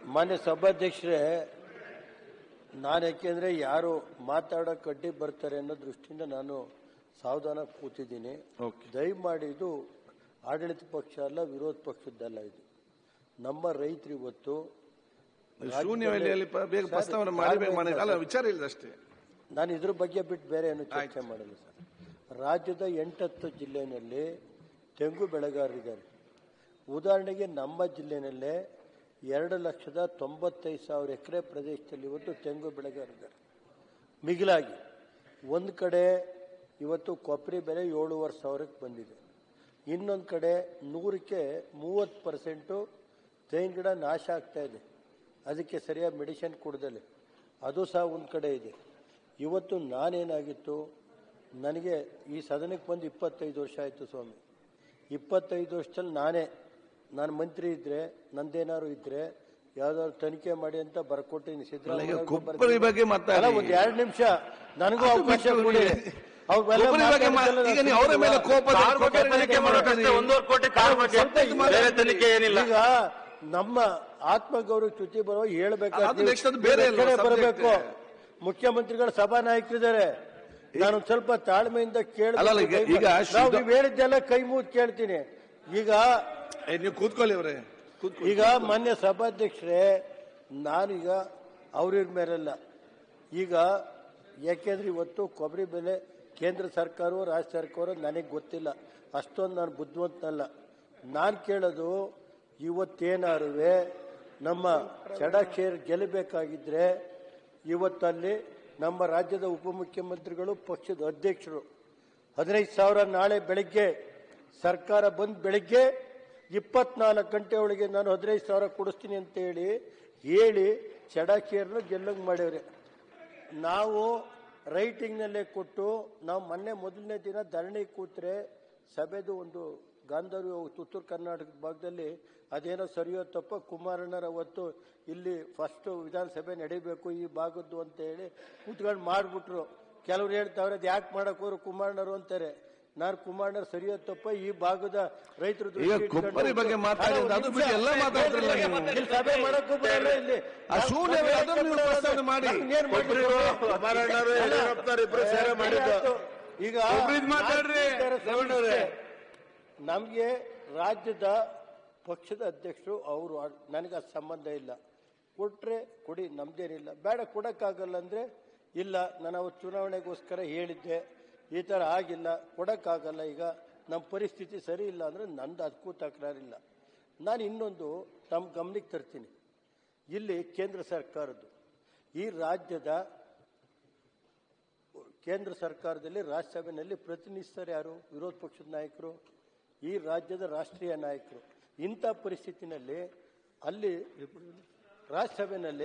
ಮಾನ್ಯ ಸಭಾಧ್ಯಕ್ಷರೇ, ನಾನು ಯಾಕೆಂದ್ರೆ ಯಾರು ಮಾತಾಡೋಕೆ ಅಡ್ಡಿ ಬರ್ತಾರೆ ಅನ್ನೋ ದೃಷ್ಟಿಯಿಂದ ನಾನು ಸಾವಧಾನ ಕೂತಿದ್ದೀನಿ. ದಯಮಾಡಿ ಇದು ಆಡಳಿತ ಪಕ್ಷ ಅಲ್ಲ, ವಿರೋಧ ಪಕ್ಷದ್ದಲ್ಲ. ಇದು ನಮ್ಮ ರೈತರು ಇವತ್ತು ವಿಚಾರ ಇಲ್ಲ ಅಷ್ಟೇ. ನಾನು ಇದ್ರ ಬಗ್ಗೆ ಬಿಟ್ಟು ಬೇರೆ ಏನು ಚರ್ಚೆ ಮಾಡಲ್ಲ ಸರ್. ರಾಜ್ಯದ 8-10 ಜಿಲ್ಲೆಯಲ್ಲಿ ತೆಂಗು ಬೆಳೆಗಾರರಿದ್ದಾರೆ. ಉದಾಹರಣೆಗೆ ನಮ್ಮ ಜಿಲ್ಲೆಯಲ್ಲೇ 2,95,000 ಎಕರೆ ಪ್ರದೇಶದಲ್ಲಿ ಇವತ್ತು ತೆಂಗು ಬೆಳೆಗಾರರಿದ್ದಾರೆ. ಮಿಗಿಲಾಗಿ ಒಂದು ಕಡೆ ಇವತ್ತು ಕೊಬ್ಬರಿ ಬೆಲೆ 7,500ಕ್ಕೆ ಬಂದಿದೆ. ಇನ್ನೊಂದು ಕಡೆ 100ಕ್ಕೆ 30% ತೆಂಗಿನ ಗಿಡ ನಾಶ ಆಗ್ತಾ ಇದೆ. ಅದಕ್ಕೆ ಸರಿಯಾಗಿ ಮೆಡಿಸಿನ್ ಕೊಡದಲೆ ಅದು ಸಹ ಒಂದು ಕಡೆ ಇದೆ. ಇವತ್ತು ನಾನೇನಾಗಿತ್ತು, ನನಗೆ ಈ ಸದನಕ್ಕೆ ಬಂದು 25 ವರ್ಷ ಆಯಿತು ಸ್ವಾಮಿ. 25 ವರ್ಷದಲ್ಲಿ ನಾನು ಮಂತ್ರಿ ಇದ್ರೆ, ನಂದೇನಾದ್ರು ಇದ್ರೆ ಯಾವ್ದಾದ್ರು ತನಿಖೆ ಮಾಡಿ ಅಂತ ಬರ್ಕೊಟ್ಟಿನಿ. ಸಿದ್ದರಾಮಯ್ಯ ಒಂದು 2 ನಿಮಿಷ ನನಗೂ ಅವಕಾಶ ಕೊಡಿ. ಈಗ ನಮ್ಮ ಆತ್ಮಗೌರವ ಚ್ಯುತಿ ಬರುವ ಹೇಳ್ಬೇಕಾದ್ರೆ ಬರಬೇಕು. ಮುಖ್ಯಮಂತ್ರಿಗಳ ಸಭಾ ನಾಯಕರಿದ್ದಾರೆ. ನಾನು ಸ್ವಲ್ಪ ತಾಳ್ಮೆಯಿಂದ ಕೇಳಿ ಹೇಳಿದ್ದೆಲ್ಲ ಕೈ ಮುಗಿದು ಕೇಳ್ತೀನಿ. ಈಗ ನೀವು ಕೂತ್ಕೊಳ್ಳಿ ಅವರೇ. ಈಗ ಮಾನ್ಯ ಸಭಾಧ್ಯಕ್ಷರೇ, ನಾನೀಗ ಅವ್ರ ಮೇಲೆಲ್ಲ ಈಗ ಯಾಕೆಂದ್ರೆ ಇವತ್ತು ಕೊಬ್ಬರಿ ಬೆಲೆ ಕೇಂದ್ರ ಸರ್ಕಾರವೋ ರಾಜ್ಯ ಸರ್ಕಾರವೋ ನನಗೆ ಗೊತ್ತಿಲ್ಲ, ಅಷ್ಟೊಂದು ನಾನು ಬುದ್ಧಿವಂತನಲ್ಲ. ನಾನು ಕೇಳೋದು ಇವತ್ತೇನಾರುವೆ ನಮ್ಮ ಚಡಾಕ್ಷೇರ್ ಗೆಲ್ಲಬೇಕಾಗಿದ್ರೆ ಇವತ್ತಲ್ಲಿ ನಮ್ಮ ರಾಜ್ಯದ ಉಪಮುಖ್ಯಮಂತ್ರಿಗಳು, ಪಕ್ಷದ ಅಧ್ಯಕ್ಷರು 15,000 ನಾಳೆ ಬೆಳಗ್ಗೆ ಸರ್ಕಾರ ಬಂದು ಬೆಳಗ್ಗೆ 24 ಗಂಟೆ ಒಳಗೆ ನಾನು 15,000 ಕೊಡಿಸ್ತೀನಿ ಅಂತ ಹೇಳಿ ಚಡಾಕ್ಷೇರ್ನ ಗೆಲ್ಲಂಗೆ ಮಾಡ್ಯವ್ರೆ. ನಾವು ರೈಟಿಂಗ್ನಲ್ಲೇ ಕೊಟ್ಟು ನಾವು ಮೊದಲನೇ ದಿನ ಧರಣಿ ಕೂತ್ರೆ ಸಭೆದು ಒಂದು ಗಾಂಧರ್ವ ಉತ್ತರ ಕರ್ನಾಟಕದ ಭಾಗದಲ್ಲಿ ಅದೇನೋ ಸರಿಯೋ ತಪ್ಪ ಕುಮಾರಣ್ಣರ ಅವತ್ತು ಇಲ್ಲಿ ಫಸ್ಟ್ ವಿಧಾನಸಭೆ ನಡೀಬೇಕು ಈ ಭಾಗದ್ದು ಅಂತ ಹೇಳಿ ಕೂತ್ಕೊಂಡು ಮಾಡಿಬಿಟ್ರು. ಕೆಲವ್ರು ಹೇಳ್ತಾವ್ರೆ ಅದು ಯಾಕೆ ಮಾಡಕ್ ಹೋದ್ರು ಕುಮಾರಣ್ಣರು ಅಂತಾರೆ. ನಾನು ಕುಮಾರಣ್ಣರು ಸರಿಯೋ ತಪ್ಪ ಈ ಭಾಗದ ರೈತರು ಸಭೆ ಮಾಡಕ್ಕೂ ಬರಲ್ಲ ಇಲ್ಲಿ. ಈಗ ನಮ್ಗೆ ರಾಜ್ಯದ ಪಕ್ಷದ ಅಧ್ಯಕ್ಷರು ಅವರು ನನಗೆ ಅದು ಸಂಬಂಧ ಇಲ್ಲ. ಕೊಟ್ರೆ ಕೊಡಿ, ನಮ್ದೇನಿಲ್ಲ. ಬೇಡ ಕೊಡಕ್ಕಾಗಲ್ಲ ಅಂದ್ರೆ ಇಲ್ಲ, ನಾನು ಅವತ್ತು ಚುನಾವಣೆಗೋಸ್ಕರ ಹೇಳಿದ್ದೆ, ಈ ಥರ ಆಗಿಲ್ಲ, ಕೊಡಕ್ಕಾಗಲ್ಲ, ಈಗ ನಮ್ಮ ಪರಿಸ್ಥಿತಿ ಸರಿ ಇಲ್ಲ ಅಂದ್ರೆ ನಂದು ಅದಕ್ಕೂ ತಕರಾರಿಲ್ಲ. ನಾನು ಇನ್ನೊಂದು ತಮ್ಮ ಗಮನಕ್ಕೆ ತರ್ತೀನಿ. ಇಲ್ಲಿ ಕೇಂದ್ರ ಸರ್ಕಾರದ್ದು ಈ ರಾಜ್ಯದ ಕೇಂದ್ರ ಸರ್ಕಾರದಲ್ಲಿ ರಾಜ್ಯಸಭೆಯಲ್ಲಿ ಪ್ರತಿನಿಧಿಸ್ತಾರೆ ಯಾರು? ವಿರೋಧ ಪಕ್ಷದ ನಾಯಕರು, ಈ ರಾಜ್ಯದ ರಾಷ್ಟ್ರೀಯ ನಾಯಕರು. ಇಂಥ ಪರಿಸ್ಥಿತಿನಲ್ಲಿ ಅಲ್ಲಿ ರಾಜ್ಯಸಭೆಯಲ್ಲಿ